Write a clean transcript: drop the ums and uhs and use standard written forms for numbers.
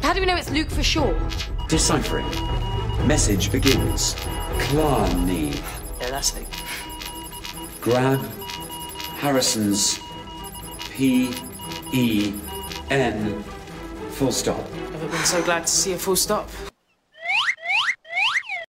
How do we know it's Luke for sure? Deciphering. Message begins. Clarny. Yeah, that's it. Grab Harrison's P-E-N full stop. Never been so glad to see a full stop.